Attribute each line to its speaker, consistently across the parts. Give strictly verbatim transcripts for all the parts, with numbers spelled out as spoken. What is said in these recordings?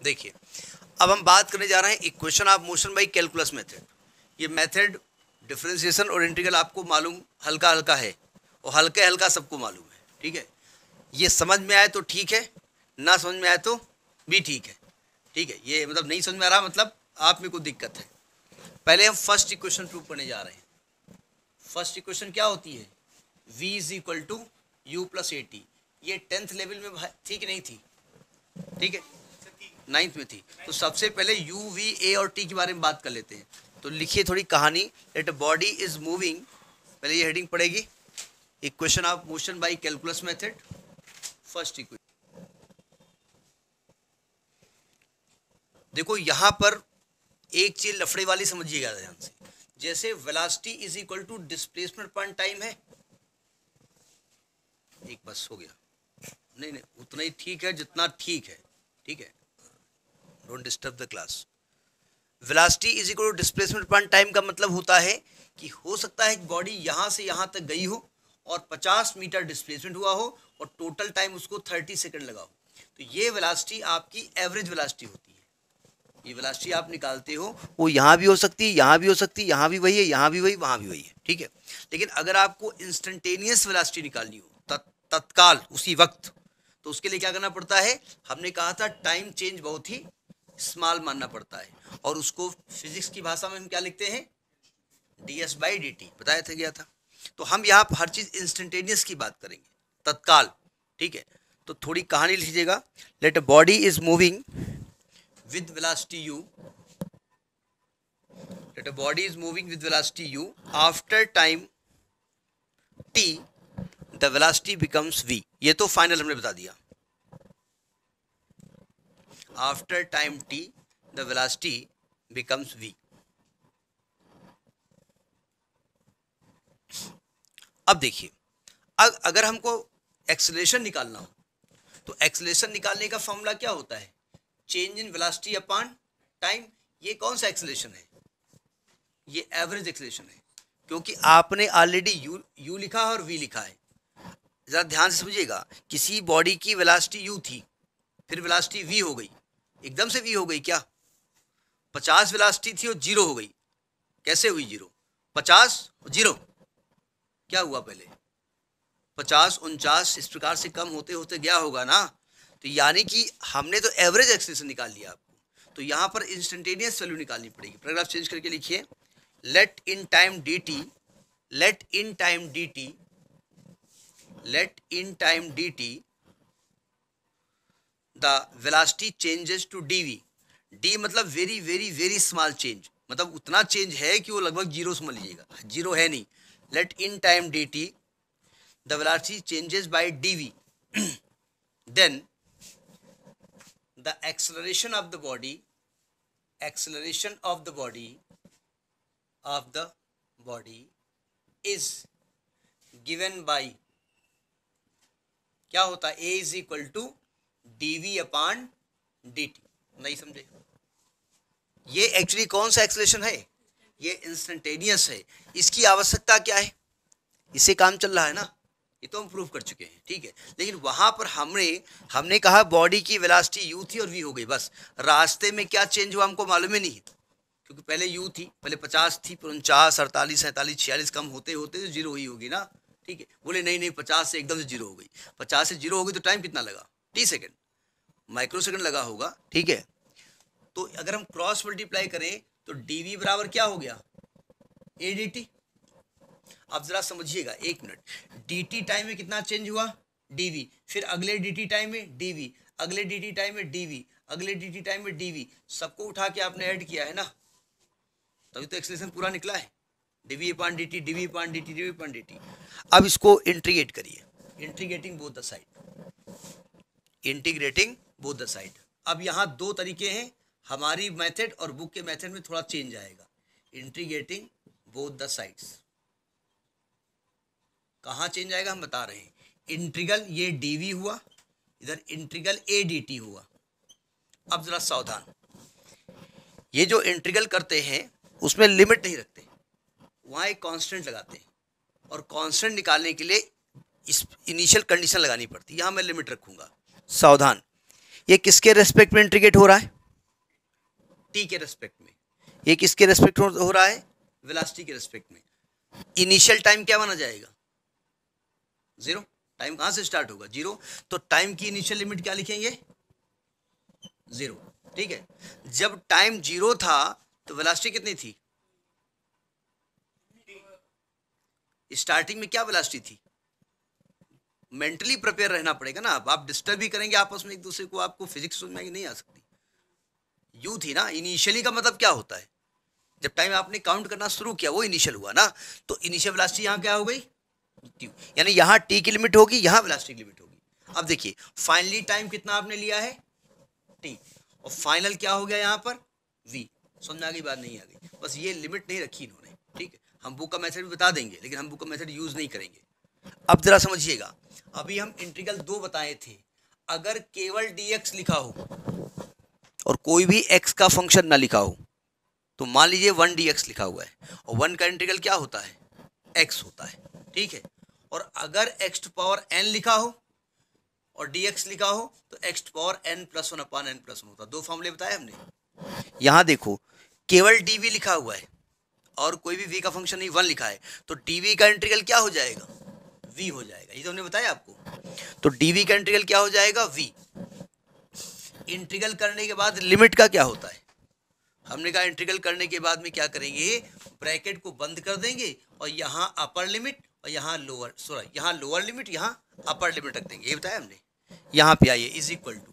Speaker 1: देखिए, अब हम बात करने जा रहे हैं equation of motion by calculus method. ये मेथड डिफरेंशिएशन और इंटीग्रल आपको मालूम हल्का हल्का है और हल्के हल्का सबको मालूम है, ठीक है। ये समझ में आए तो ठीक है, ना समझ में आए तो भी ठीक है, ठीक है। ये मतलब नहीं समझ में आ रहा मतलब आप में कोई दिक्कत है। पहले हम फर्स्ट इक्वेशन प्रूव करने जा रहे हैं। फर्स्ट इक्वेशन क्या होती है? v is equal to U plus A T. ये टेंथ लेवल में थी कि नहीं थी? ठीक है, नाइन्थ में थी। तो सबसे पहले यू वी ए और टी के बारे में बात कर लेते हैं। तो लिखिए थोड़ी कहानी। दैट बॉडी इज मूविंग, पहले ये हेडिंग पड़ेगी, equation of motion by calculus method. First equation देखो, यहां पर एक चीज लफड़े वाली समझिएगा ध्यान से। जैसे velocity is equal to displacement पर टाइम है, एक बस हो गया, नहीं नहीं उतना ही ठीक है जितना ठीक है, ठीक है, don't disturb the class. Velocity is equal to displacement पर टाइम का मतलब होता है कि हो सकता है कि बॉडी यहां से यहां तक गई हो और पचास मीटर डिस्प्लेसमेंट हुआ हो और टोटल टाइम उसको तीस सेकंड लगा हो। तो ये वेलोसिटी आपकी एवरेज वेलोसिटी होती है। ये वेलोसिटी आप निकालते हो वो यहाँ भी हो सकती है, यहाँ भी हो सकती है, यहाँ भी वही है, यहाँ भी वही, वहाँ भी वही है, ठीक है। लेकिन अगर आपको इंस्टेंटेनियस वेलोसिटी निकालनी हो, तत्काल उसी वक्त, तो उसके लिए क्या करना पड़ता है? हमने कहा था टाइम चेंज बहुत ही स्मॉल मानना पड़ता है और उसको फिजिक्स की भाषा में हम क्या लिखते हैं? D S by D T, बताया था गया था। तो हम यहाँ पर हर चीज इंस्टेंटेनियस की बात करेंगे, तत्काल, ठीक है। तो थोड़ी कहानी लीजिएगा। Let a body is moving with velocity u, that a body is moving with velocity u, after time t the velocity becomes v। ये तो फाइनल हमने बता दिया। after time t the velocity becomes v। अब देखिए, अगर हमको acceleration निकालना हो तो एक्सेलरेशन निकालने का फॉर्मूला क्या होता है? Change in velocity upon time. ये कौन सा एक्सेलरेशन है? ये एवरेज एक्सेलरेशन है, क्योंकि आपने ऑलरेडी यू यू लिखा है और वी लिखा है। जरा ध्यान से समझिएगा, किसी बॉडी की वेलोसिटी यू थी, फिर वेलोसिटी वी हो गई, एकदम से वी हो गई क्या? पचास वेलोसिटी थी और जीरो हो गई। कैसे हुई जीरो? पचास और जीरो क्या हुआ? पहले पचास उनचास इस प्रकार से कम होते होते गया होगा ना। तो यानी कि हमने तो एवरेज एक्सेलरेशन निकाल लिया आपको, तो यहाँ पर इंस्टेंटेनियस वैल्यू निकालनी पड़ेगी। पैराग्राफ चेंज करके लिखिए, let in time D T, let in time D T, let in time D T the velocity changes to D V. D मतलब very very very small change, मतलब उतना change है कि वो लगभग जीरो समझ लीजिएगा, जीरो है नहीं। Let in time D T the velocity changes by D V, then the acceleration of the body, acceleration of the body of the body is given by, क्या होता है? a is equal to dv upon dt। नहीं समझे? ये actually कौन सा acceleration है? ये इंस्टेंटेनियस है। इसकी आवश्यकता क्या है? इससे काम चल रहा है ना, ये तो हम प्रूव कर चुके हैं, ठीक है। लेकिन वहां पर हमने हमने कहा बॉडी की वेलोसिटी यू थी और वी हो गई, बस। रास्ते में क्या चेंज हुआ हमको मालूम ही नहीं, क्योंकि पहले यू थी, पहले पचास थी, फिर उनचास, अड़तालीस, सैंतालीस, छियालीस, कम होते होते तो जीरो ही होगी ना, ठीक है। बोले नहीं नहीं पचास से एकदम से जीरो हो गई। पचास से जीरो हो गई तो टाइम कितना लगा? टी सेकेंड, माइक्रो सेकेंड लगा होगा, ठीक है। तो अगर हम क्रॉस मल्टीप्लाई करें तो डी वी बराबर क्या हो गया? A D T. अब जरा समझिएगा, एक मिनट। dt टाइम में कितना चेंज हुआ? dv, फिर अगले dt टाइम में dv, अगले dt टाइम में dv, अगले dt टाइम में dv, सबको उठा के आपने ऐड किया है ना, तभी तो एक्सेलरेशन पूरा निकला है। dv upon dt, dv upon dt, dv upon dt। अब इसको इंटीग्रेट करिए, integrating both the side, integrating both the side. अब यहाँ दो तरीके हैं, हमारी मेथड और बुक के मेथड में थोड़ा चेंज आएगा। इंटीग्रेटिंग बोथ द साइड्स कहाँ चेंज आएगा हम बता रहे हैं। इंटीग्रल ये dv हुआ, इधर इंटीग्रल a dt हुआ। अब जरा सावधान, ये जो इंटीग्रल करते हैं उसमें लिमिट नहीं रखते, वहाँ एक कांस्टेंट लगाते हैं और कांस्टेंट निकालने के लिए इस इनिशियल कंडीशन लगानी पड़ती है। यहाँ मैं लिमिट रखूंगा। सावधान, ये किसके रेस्पेक्ट में इंटीग्रेट हो रहा है? टी के रेस्पेक्ट में, ये किसके रेस्पेक्ट हो, हो रहा है, वेलोसिटी के रेस्पेक्ट में। इनिशियल टाइम क्या माना जाएगा, जीरो। टाइम कहां से स्टार्ट होगा, जीरो। तो टाइम की इनिशियल लिमिट क्या लिखेंगे, जीरो, ठीक है। जब टाइम जीरो था तो वेलोसिटी कितनी थी, स्टार्टिंग में क्या वेलोसिटी थी। मेंटली प्रिपेयर रहना पड़ेगा ना, आप डिस्टर्ब भी करेंगे आपस में एक दूसरे को, आपको फिजिक्स समझ में नहीं आ सकती। यू थी ना, इनिशियली का मतलब क्या होता है, जब टाइम आपने काउंट करना शुरू किया वो इनिशियल हुआ ना, तो इनिशियल वेलोसिटी यहाँ क्या हो गई, यानी यहाँ टी की लिमिट होगी, यहाँ वेलोसिटी की लिमिट होगी। अब देखिए फाइनली टाइम कितना आपने लिया है, टी, और फाइनल क्या हो गया यहाँ पर, वी। समझ आ गई बात, नहीं आ गई, बस ये लिमिट नहीं रखी इन्होंने, ठीक है। हम बुक का मेथड भी बता देंगे, लेकिन हम बुक का मेथड यूज नहीं करेंगे। अब जरा समझिएगा, अभी हम इंटीग्रल दो बताए थे, अगर केवल dx लिखा हो और कोई भी x का फंक्शन ना लिखा हो, तो मान लीजिए वन डी एक्स लिखा हुआ है, और वन का इंटीग्रल क्या होता है, x होता है, ठीक है। और अगर x टू पावर n लिखा हो और dx लिखा हो, तो x to power n plus one upon n plus one होता है। दो फॉर्मूले बताए हमने। यहां देखो केवल dv लिखा हुआ है और कोई भी v का फंक्शन नहीं, वन लिखा है, तो dv का इंटीग्रल क्या हो जाएगा, v हो जाएगा। ये तो हमने बताया आपको। तो dv का इंटीग्रल क्या हो जाएगा, v। इंटीग्रल करने के बाद लिमिट का क्या होता है, हमने कहा इंटीग्रल करने के बाद में क्या करेंगे, ब्रैकेट को बंद कर देंगे और यहाँ अपर लिमिट और यहाँ लोअर, सॉरी यहाँ लोअर लिमिट, यहाँ अपर लिमिट रख देंगे, ये बताया हमने। यहाँ पे आइए, इज इक्वल टू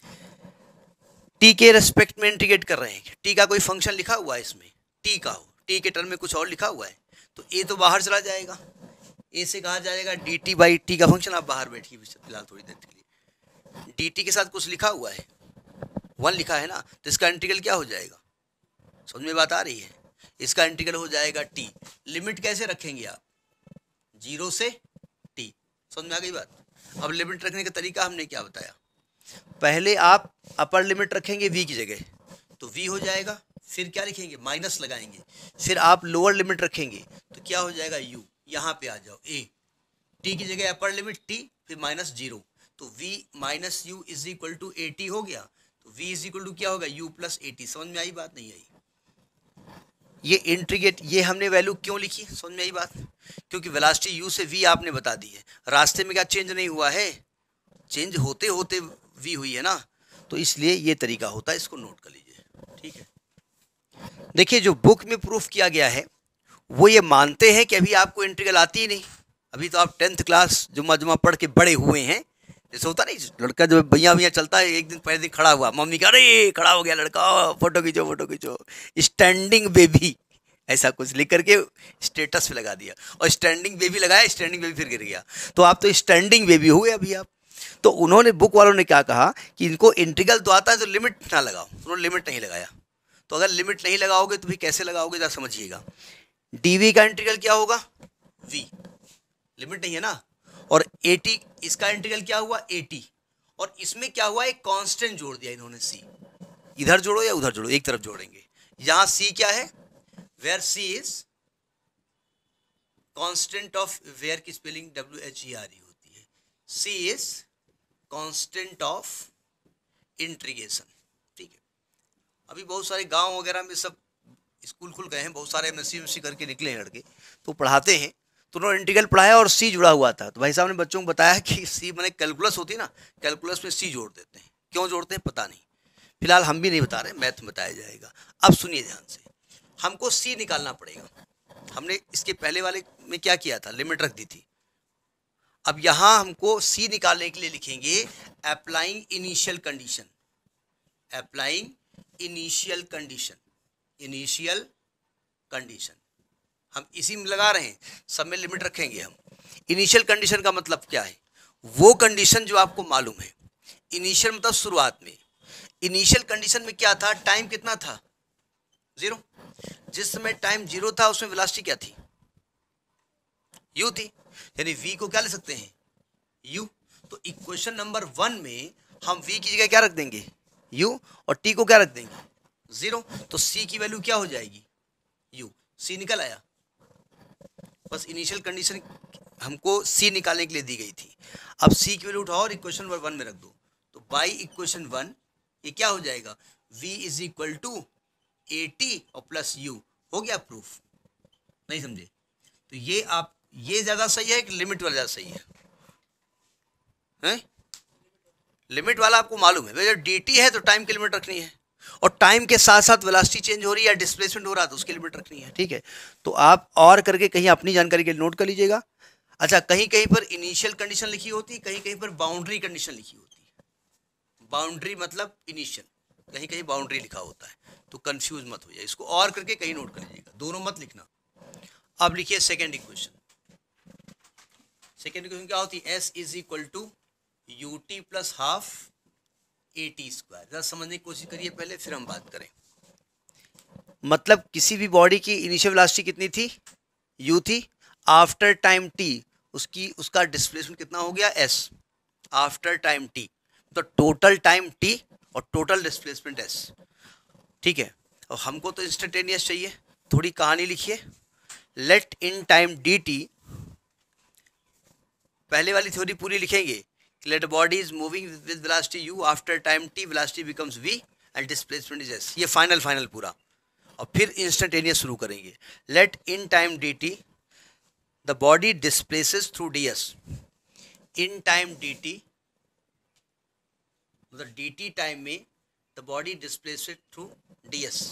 Speaker 1: टी के रेस्पेक्ट में इंटीग्रेट कर रहे हैं, टी का कोई फंक्शन लिखा हुआ है इसमें, टी का हो, टी के टर्म में कुछ और लिखा हुआ है, तो ए तो बाहर चला जाएगा, ए से कहा जाएगा डी टी बाई टी का फंक्शन, आप बाहर बैठिए फिलहाल थोड़ी देर के लिए। डी टी के साथ कुछ लिखा हुआ है, वन लिखा है ना, तो इसका इंटीग्रल क्या हो जाएगा, समझ में बात आ रही है, इसका इंटीग्रल हो जाएगा टी। लिमिट कैसे रखेंगे आप, जीरो से टी, समझ में आ गई बात। अब लिमिट रखने का तरीका हमने क्या बताया, पहले आप अपर लिमिट रखेंगे v की जगह, तो v हो जाएगा, फिर क्या लिखेंगे, माइनस लगाएंगे, फिर आप लोअर लिमिट रखेंगे तो क्या हो जाएगा u, यहाँ पे आ जाओ a, t की जगह अपर लिमिट t, फिर माइनस जीरो, तो v minus U is equal to A T हो गया, तो v इज इक्वल टू क्या होगा, u प्लस ए टी। समझ में आई बात, नहीं आई। ये इंटीग्रेट, ये हमने वैल्यू क्यों लिखी, समझ में आई बात, क्योंकि वेलोसिटी u से v आपने बता दी है, रास्ते में क्या चेंज नहीं हुआ है, चेंज होते होते v हुई है ना, तो इसलिए ये तरीका होता है, इसको नोट कर लीजिए, ठीक है। देखिए जो बुक में प्रूफ किया गया है वो ये मानते हैं कि अभी आपको इंटीग्रल आती ही नहीं, अभी तो आप टेंथ क्लास जुम्मा जुम्मा पढ़ के बड़े हुए हैं। जैसे होता नहीं, लड़का जब भैया भैया चलता है, एक दिन पहले दिन खड़ा हुआ, मम्मी कह रही खड़ा हो गया लड़का, फोटो खींचो फोटो खींचो, स्टैंडिंग बेबी ऐसा कुछ लिख करके स्टेटस पे लगा दिया, और स्टैंडिंग बेबी लगाया, स्टैंडिंग बेबी फिर गिर गया, तो आप तो स्टैंडिंग बेबी हुए अभी आप। तो उन्होंने बुक वालों ने क्या कहा कि इनको इंटीग्रल तो आता है तो लिमिट ना लगाओ, उन्होंने लिमिट नहीं लगाया। तो अगर लिमिट नहीं लगाओगे तो फिर कैसे लगाओगे, जरा समझिएगा। डीवी का इंटीग्रल क्या होगा, वी, लिमिट नहीं है ना, और एटी, इसका इंटीग्रल क्या हुआ, एटी, और इसमें क्या हुआ, एक कांस्टेंट जोड़ दिया इन्होंने, सी। इधर जोड़ो या उधर जोड़ो, एक तरफ जोड़ेंगे। यहां सी क्या है, where C is constant of, where की spelling W H E R E होती है, C is constant of integration, ठीक है। अभी बहुत सारे गांव वगैरह में सब स्कूल खुल गए हैं, बहुत सारे एमएससी एमएससी करके निकले हैं लड़के, तो पढ़ाते हैं, तो उन्होंने इंटीग्रल पढ़ाया और सी जुड़ा हुआ था, तो भाई साहब ने बच्चों को बताया कि सी मैंने कैलकुलस होती है ना, कैलकुलस में सी जोड़ देते हैं, क्यों जोड़ते हैं पता नहीं, फिलहाल हम भी नहीं बता रहे, मैथ में बताया जाएगा। अब सुनिए ध्यान से, हमको सी निकालना पड़ेगा, हमने इसके पहले वाले में क्या किया था, लिमिट रख दी थी। अब यहां हमको सी निकालने के लिए लिखेंगे applying initial condition, applying initial condition, initial condition हम इसी में लगा रहे हैं, सब में लिमिट रखेंगे हम। इनिशियल कंडीशन का मतलब क्या है, वो कंडीशन जो आपको मालूम है। इनिशियल मतलब शुरुआत में, इनिशियल कंडीशन में क्या था, टाइम कितना था, जीरो। जिस समय टाइम जीरो था उसमें वेलोसिटी क्या थी, u थी, यानी v को क्या ले सकते हैं, u। तो इक्वेशन नंबर वन में हम v की जगह क्या रख देंगे, u, और t को क्या रख देंगे, जीरो। तो c की वैल्यू क्या हो जाएगी, u, c निकल आया। बस इनिशियल कंडीशन हमको c निकालने के लिए दी गई थी। अब c की वैल्यू उठाओ और इक्वेशन वन में रख दो, तो बाई इक्वेशन वन ये क्या हो जाएगा, v is equal to A T और प्लस यू, हो गया प्रूफ। नहीं समझे? तो ये आप, ये ज्यादा सही है कि लिमिट वाला ज्यादा सही है? हैं? लिमिट वाला आपको मालूम है, जब डी टी है तो टाइम की लिमिट रखनी है, और टाइम के साथ साथ वेलोसिटी चेंज हो रही है या डिस्प्लेसमेंट हो रहा है तो उसकी लिमिट रखनी है। ठीक है, तो आप और करके कहीं अपनी जानकारी के लिए नोट कर लीजिएगा। अच्छा, कहीं कहीं पर इनिशियल कंडीशन लिखी होती है, कहीं कहीं पर बाउंड्री कंडीशन लिखी होती है। बाउंड्री मतलब इनिशियल, कहीं कहीं बाउंड्री लिखा होता है, तो कंफ्यूज मत हो जाए, इसको और करके कहीं नोट कर लीजिएगा, दोनों मत लिखना। अब लिखिए सेकेंड इक्वेशन। सेकेंड इक्वेशन क्या होती है? S is equal to U T plus half A T square. जरा समझने की कोशिश करिए पहले, फिर हम बात करें। मतलब किसी भी बॉडी की इनिशियल वेलोसिटी कितनी थी? यू थी। आफ्टर टाइम टी उसकी उसका डिस्प्लेसमेंट कितना हो गया? एस। आफ्टर टाइम टी तो टोटल टाइम टी और टोटल डिस्प्लेसमेंट एस। ठीक है, और हमको तो इंस्टेंटेनियस चाहिए। थोड़ी कहानी लिखिए। Let in time D T, पहले वाली थ्योरी पूरी लिखेंगे। Let body is moving with velocity U, after time T velocity becomes V and displacement is S. ये फाइनल फाइनल पूरा, और फिर इंस्टेंटेनियस शुरू करेंगे। Let in time D T the body displaces through D S. In time D T मतलब D T time में the body displaces through D S.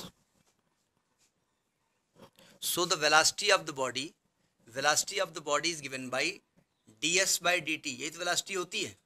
Speaker 1: So the velocity of the body velocity of the body is given by D S by D T. यही तो velocity होती है,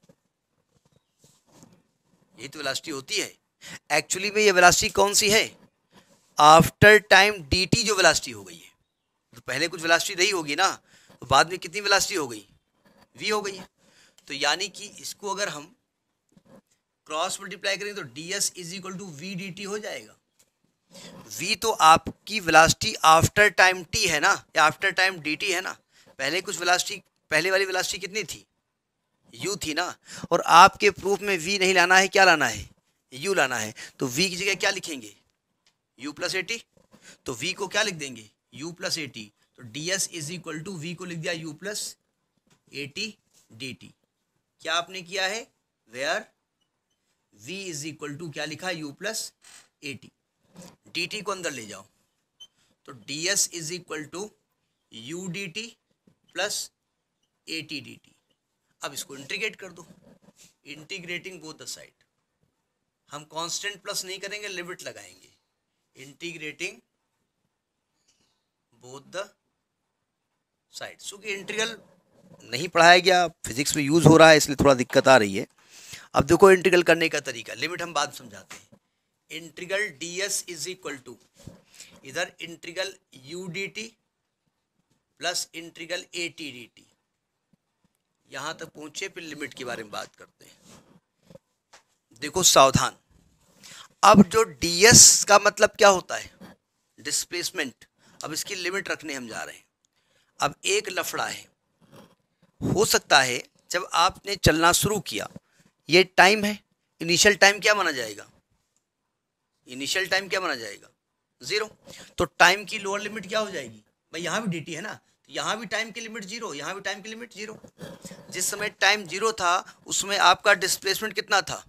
Speaker 1: यही तो velocity होती है। एक्चुअली में ये वेलोसिटी कौन सी है? आफ्टर टाइम डी टी जो वेलोसिटी हो गई है, तो पहले कुछ वेलोसिटी रही होगी ना, तो बाद में कितनी वेलोसिटी हो गई? वी हो गई है। तो यानी कि इसको अगर हम क्रॉस मल्टीप्लाई करेंगे तो D S is equal to V D T हो जाएगा। v तो आपकी वेलोसिटी आफ्टर टाइम t है ना, या आफ्टर टाइम dt है ना। पहले कुछ वेलोसिटी, पहले वाली वेलोसिटी कितनी थी? u थी ना। और आपके प्रूफ में v नहीं लाना है, क्या लाना है? u लाना है। तो v की जगह क्या लिखेंगे? u plus A T. तो v को क्या लिख देंगे? u plus A T. तो D S is equal to V को लिख दिया u plus A T D T. क्या आपने किया है? Where v is equal to क्या लिखा? u plus A T. D T को अंदर ले जाओ, तो D S is equal to U D T plus A T D T. अब इसको इंटीग्रेट कर दो, इंटीग्रेटिंग बोथ द साइड। हम कांस्टेंट प्लस नहीं करेंगे, लिमिट लगाएंगे। Integrating both the side. क्योंकि इंटीग्रल नहीं पढ़ाया गया, फिजिक्स में यूज हो रहा है, इसलिए थोड़ा दिक्कत आ रही है। अब देखो इंटीग्रल करने का तरीका, लिमिट हम बाद समझाते हैं। Integral D S is equal to इधर integral U D T plus integral A T D T. यहां तक पहुंचे, फिर लिमिट के बारे में बात करते हैं। देखो सावधान, अब जो डी एस का मतलब क्या होता है? डिस्प्लेसमेंट। अब इसकी लिमिट रखने हम जा रहे हैं। अब एक लफड़ा है, हो सकता है जब आपने चलना शुरू किया, ये टाइम है, इनिशियल टाइम क्या माना जाएगा? इनिशियल टाइम क्या माना जाएगा? जीरो। तो टाइम की लोअर लिमिट क्या हो जाएगी? भाई यहाँ भी dt है ना, तो यहाँ भी टाइम की लिमिट जीरो, यहाँ भी टाइम की लिमिट जीरो। जिस समय टाइम जीरो था उसमें आपका डिस्प्लेसमेंट कितना था?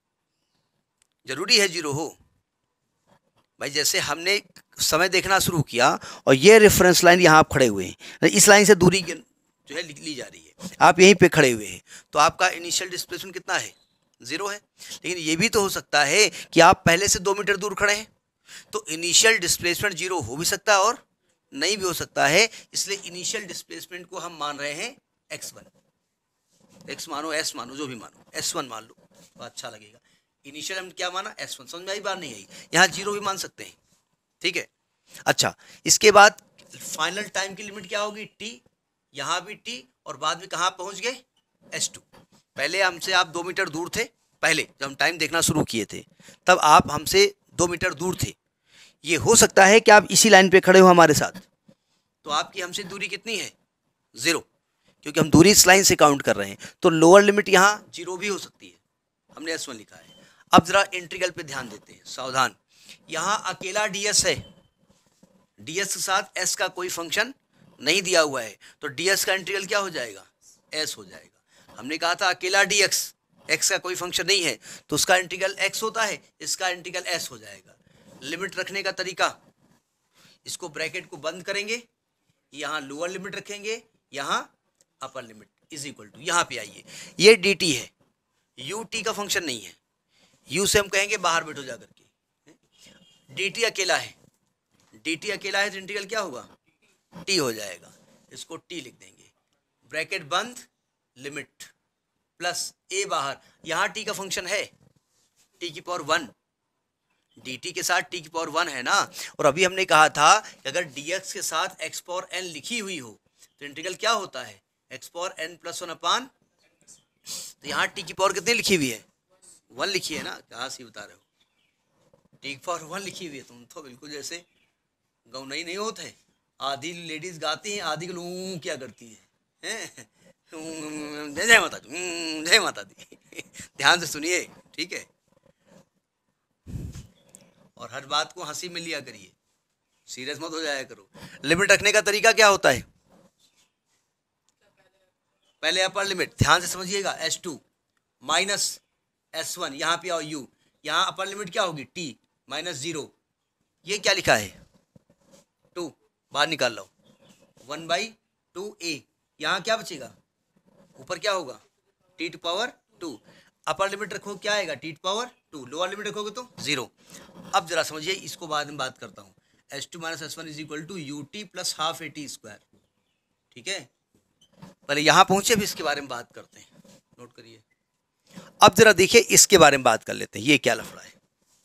Speaker 1: जरूरी है जीरो हो भाई। जैसे हमने समय देखना शुरू किया और ये रेफरेंस लाइन यहाँ आप खड़े हुए हैं, इस लाइन से दूरी जो है ली जा रही है, आप यहीं पे खड़े हुए हैं, तो आपका इनिशियल डिस्प्लेसमेंट कितना है? जीरो है। लेकिन ये भी तो हो सकता है कि आप पहले से दो मीटर दूर खड़े हैं, तो इनिशियल डिस्प्लेसमेंट जीरो हो भी सकता है और नहीं भी हो सकता है। इसलिए इनिशियल डिस्प्लेसमेंट को हम मान रहे हैं एक्स वन। एक्स मानो, एस मानो, जो भी मानो, एस वन मान लो तो अच्छा लगेगा। इनिशियल हम क्या माना? S one. समझ में आई बात नहीं आई? यहाँ जीरो भी मान सकते हैं, ठीक है। अच्छा, इसके बाद फाइनल टाइम की लिमिट क्या होगी? टी। यहाँ भी टी, और बाद में कहाँ पहुँच गए? S two. पहले हमसे आप दो मीटर दूर थे, पहले जब हम टाइम देखना शुरू किए थे तब आप हमसे दो मीटर दूर थे। ये हो सकता है कि आप इसी लाइन पे खड़े हो हमारे साथ, तो आपकी हमसे दूरी कितनी है? जीरो, क्योंकि हम दूरी इस लाइन से काउंट कर रहे हैं। तो लोअर लिमिट यहाँ जीरो भी हो सकती है, हमने एस वन लिखा है। अब जरा इंटीग्रल पे ध्यान देते हैं, सावधान। यहाँ अकेला डी एस है, डी एस के साथ एस का कोई फंक्शन नहीं दिया हुआ है, तो डी एस का इंटीग्रल क्या हो जाएगा? एस हो जाएगा। हमने कहा था अकेला डी एक्स, एक्स का कोई फंक्शन नहीं है, तो उसका इंटीग्रल एक्स होता है, इसका इंटीग्रल एस हो जाएगा। लिमिट रखने का तरीका, इसको ब्रैकेट को बंद करेंगे, यहाँ लोअर लिमिट रखेंगे, यहाँ upper limit is equal to, यहाँ पे आइए, ये डी टी है, यू टी का फंक्शन नहीं है, यू से हम कहेंगे बाहर बैठो जा करके, डी टी अकेला है, डी टी अकेला है तो इंटीग्रल क्या होगा, टी हो जाएगा, इसको टी लिख देंगे, ब्रैकेट बंद, लिमिट प्लस ए बाहर, यहाँ टी का फंक्शन है टी की पावर वन, डी टी के साथ टी की पावर वन है ना, और अभी हमने कहा था कि अगर डी एक्स के साथ एक्स पावर एन लिखी हुई हो तो इंटीग्रल क्या होता है, X power N plus one upon, तो यहाँ टी की पावर कितनी लिखी हुई है, वन लिखी है ना, कहाँ से बता रहे हो, टी की पावर वन लिखी हुई है, तुम तो बिल्कुल जैसे गौनई नहीं होते हैं, आधी लेडीज गाती हैं, आधी लोग क्या करती हैं, जय जय माता दी, जय माता दी, ध्यान से सुनिए, ठीक है, और हर बात को हंसी में लिया करिए, सीरियस मत हो जाया करो। लिमिट रखने का तरीका क्या होता है, पहले अपर लिमिट, ध्यान से समझिएगा, S two minus S one, यहाँ पे आओ यू, यहाँ अपर लिमिट क्या होगी, टी माइनस जीरो, ये क्या लिखा है, टू, बाहर निकाल लो, वन बाई टू ए, यहाँ क्या बचेगा, ऊपर क्या होगा, T to power two, upper limit रखो क्या आएगा, T to power two, lower limit रखोगे तो जीरो। अब जरा समझिए, इसको बाद में बात करता हूँ, S two minus S one is equal to U T plus half A T square, ठीक है, पहले यहाँ पहुंचे फिर इसके बारे में बात करते हैं, नोट करिए। अब जरा देखिए इसके बारे में बात कर लेते हैं, ये क्या लफड़ा है,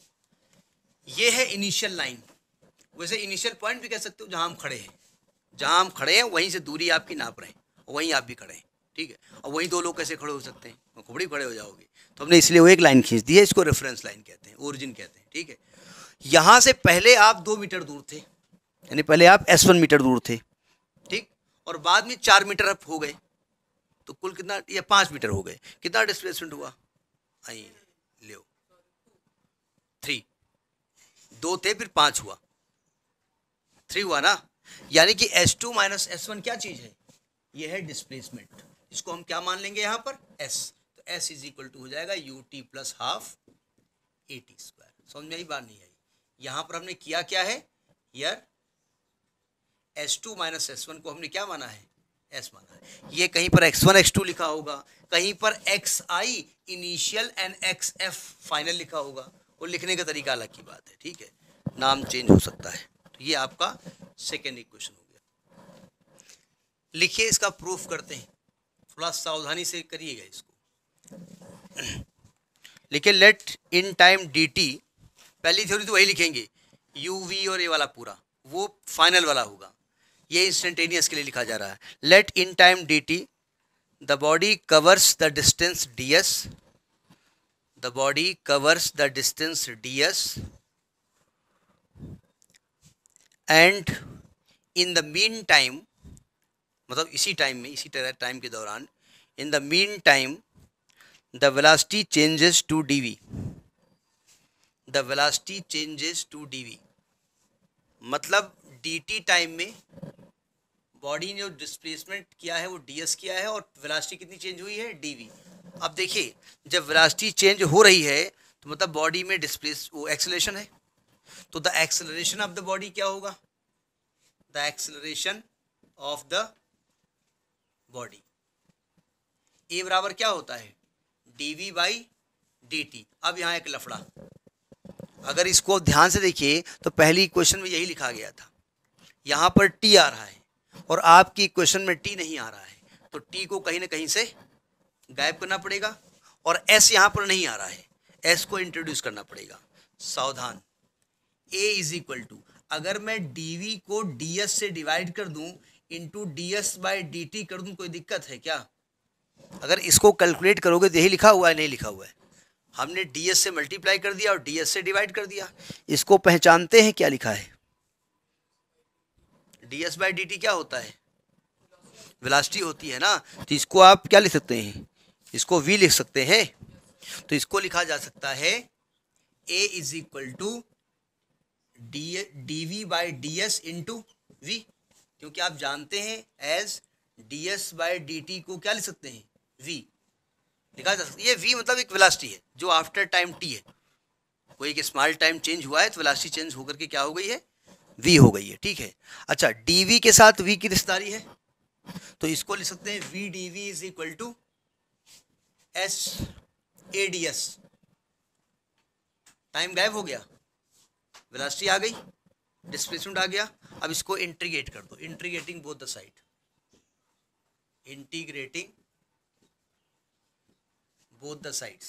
Speaker 1: ये है इनिशियल लाइन, वैसे इनिशियल पॉइंट भी कह सकते हो, जहां हम खड़े हैं, जहां हम खड़े हैं वहीं से दूरी आपकी नाप रहे हैं, वहीं आप भी खड़े हैं, ठीक है, और वहीं दो लोग कैसे खड़े हो सकते हैं, खुबड़ी खड़े हो जाओगे, तो हमने इसलिए वो एक लाइन खींच दी है, इसको रेफरेंस लाइन कहते हैं, ओरिजिन कहते हैं, ठीक है। यहां से पहले आप दो मीटर दूर थे, यानी पहले आप एस वन मीटर दूर थे, ठीक, और बाद में चार मीटर अप हो गए, तो कुल कितना, या पांच मीटर हो गए, कितना डिस्प्लेसमेंट हुआ, आई ले थ्री, दो थे फिर पांच हुआ, थ्री हुआ ना, यानी कि S two minus S one क्या चीज है, ये है डिस्प्लेसमेंट, इसको हम क्या मान लेंगे यहाँ पर, एस, तो एस इज इक्वल टू हो जाएगा U T plus half A T square, समझ में आई बात नहीं आई, यहाँ पर हमने किया क्या है, यार S two minus S one को हमने क्या माना है, एस माना है, ये कहीं पर एक्स वन एक्स टू लिखा होगा, कहीं पर X I initial and X F final लिखा होगा, वो लिखने का तरीका अलग की बात है, ठीक है, नाम चेंज हो सकता है, तो ये आपका सेकेंड इक्वेशन हो गया। लिखिए, इसका प्रूफ करते हैं, थोड़ा सावधानी से करिएगा इसको, लिखिए let in time D T, पहली थ्योरी तो वही लिखेंगे, यू वी और ये वाला पूरा वो फाइनल वाला होगा, ये इंस्टेंटेनियस के लिए लिखा जा रहा है, let in time D T the body covers the distance D S, the body covers the distance D S and in the mean time, मतलब इसी टाइम में, इसी टाइम के दौरान, in the mean time the velocity changes to D V, the velocity changes to D V, मतलब D T time में body ने जो डिस्प्लेसमेंट किया है वो डी एस किया है, और वेलोसिटी कितनी चेंज हुई है, डी वी। अब देखिए, जब वेलोसिटी चेंज हो रही है तो मतलब बॉडी में डिस्प्लेस वो एक्सेलरेशन है, तो the acceleration of the body क्या होगा, the acceleration of the body, A बराबर क्या होता है, D V by D T. अब यहाँ एक लफड़ा, अगर इसको ध्यान से देखिए तो पहली क्वेश्चन में यही लिखा गया था, यहाँ पर टी आ रहा है और आपकी क्वेश्चन में टी नहीं आ रहा है, तो टी को कहीं ना कहीं से गायब करना पड़ेगा, और एस यहाँ पर नहीं आ रहा है, एस को इंट्रोड्यूस करना पड़ेगा। सावधान, ए इज इक्वल टू, अगर मैं डीवी को डी एस से डिवाइड कर दूं into D S by D T कर दूं, कोई दिक्कत है क्या? अगर इसको कैलकुलेट करोगे तो यही लिखा हुआ है, नहीं लिखा हुआ है, हमने डी एस से मल्टीप्लाई कर दिया और डी एस से डिवाइड कर दिया। इसको पहचानते हैं क्या लिखा है, D S by D T क्या होता है, वेलोसिटी होती है ना, तो इसको आप क्या लिख सकते हैं, इसको v लिख सकते हैं, तो इसको लिखा जा सकता है a is equal to D D V by D S into V, क्योंकि आप जानते हैं as D S by D T को क्या लिख सकते हैं, v लिखा जा सकता है। ये v मतलब एक वेलोसिटी है जो आफ्टर टाइम t है, कोई एक स्मॉल टाइम चेंज हुआ है तो वेलोसिटी चेंज होकर के क्या हो गई है, v हो गई है, ठीक है। अच्छा, dv के साथ v की रिश्तेदारी है तो इसको लिख सकते हैं v dv is equal to S A D S. Time गायब हो गया, वेलोसिटी आ गई, डिस्प्लेसमेंट आ गया। अब इसको इंटीग्रेट कर दो, integrating both the side, integrating both the sides.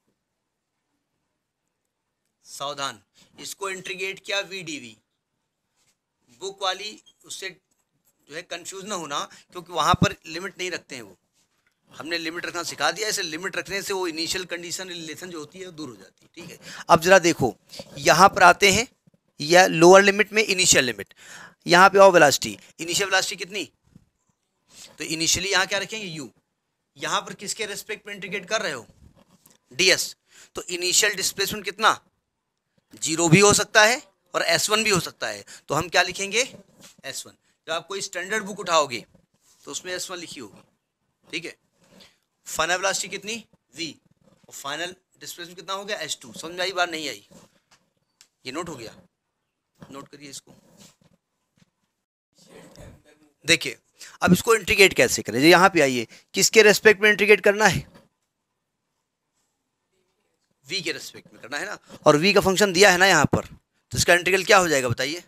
Speaker 1: सावधान, इसको इंटीग्रेट किया वी डी वी। बुक वाली उससे जो है कंफ्यूज ना होना, क्योंकि वहां पर लिमिट नहीं रखते हैं वो, हमने लिमिट रखना सिखा दिया। ऐसे लिमिट रखने से वो इनिशियल कंडीशन रिलेशन जो होती है वो दूर हो जाती है, ठीक है। अब जरा देखो, यहाँ पर आते हैं, या लोअर लिमिट में इनिशियल लिमिट, यहाँ पे आओ वेलोसिटी, इनिशियल वेलोसिटी कितनी, तो इनिशियली यहाँ क्या रखेंगे u, यहाँ पर किसके रेस्पेक्ट में इंटीग्रेट कर रहे हो, ds, तो इनिशियल डिस्प्लेसमेंट कितना, जीरो भी हो सकता है और एस वन भी हो सकता है, तो हम क्या लिखेंगे एस वन। जब आप कोई स्टैंडर्ड बुक उठाओगे तो उसमें एस वन लिखी होगी, ठीक है। फाइनल वेलोसिटी कितनी v, और फाइनल डिस्प्लेसमेंट कितना हो गया एस टू। समझ में आई बात, नहीं आई, ये नोट हो गया, नोट करिए इसको। देखिए अब इसको इंटीग्रेट कैसे करें, यहाँ पे आइए, किसके रेस्पेक्ट में इंटीग्रेट करना है, v के रेस्पेक्ट में करना है ना, और v का फंक्शन दिया है ना यहाँ पर, तो इसका इंटीग्रल क्या हो जाएगा बताइए,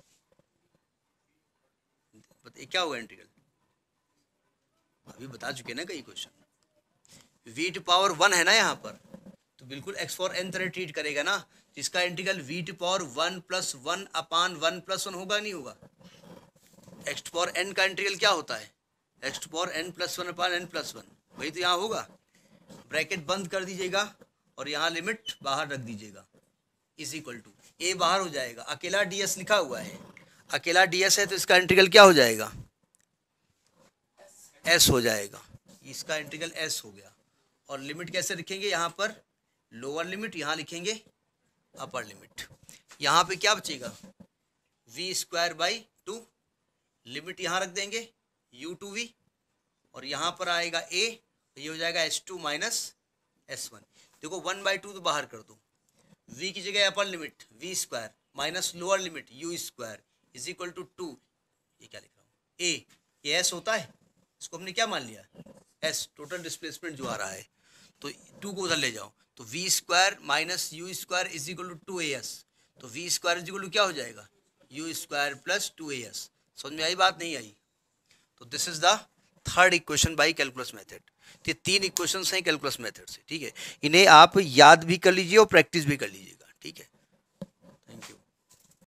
Speaker 1: बताइए क्या होगा इंटीग्रल, अभी बता चुके ना कई question. v to power one है ना यहाँ पर, तो बिल्कुल x फॉर n तरह ट्रीट करेगा ना, इसका integral v to power one plus one upon one plus one होगा नहीं होगा। x टू पावर n का इंटीग्रल क्या होता है, x to power n plus one upon n plus one, वही तो यहाँ होगा। ब्रैकेट बंद कर दीजिएगा और यहाँ लिमिट बाहर रख दीजिएगा, इज इक्वल टू a बाहर हो जाएगा, अकेला ds लिखा हुआ है, अकेला ds है तो इसका इंटीग्रल क्या हो जाएगा, s हो जाएगा, इसका इंटीग्रल s हो गया। और लिमिट कैसे लिखेंगे, यहाँ पर लोअर लिमिट, यहाँ लिखेंगे अपर लिमिट। यहाँ पे क्या बचेगा, V square by two, limit यहाँ रख देंगे u टू v, और यहाँ पर आएगा a, ये हो जाएगा S two minus S one. देखो वन बाई टू तो बाहर कर दो, v की जगह upper limit v square minus lower limit u square is equal to two, ये क्या लिख रहा हूँ a, ये s होता है, इसको हमने क्या मान लिया s, टोटल डिस्प्लेसमेंट जो आ रहा है, तो टू को उधर ले जाओ, तो v square minus U square is equal to two A S, तो v square is equal to क्या हो जाएगा, u square plus two A S. समझ में आई बात, नहीं आई, तो this is the third equation by calculus method. ये तीन इक्वेशंस हैं कैलकुलस मेथड से, ठीक है। इन्हें आप याद भी कर लीजिए और प्रैक्टिस भी कर लीजिएगा, ठीक है।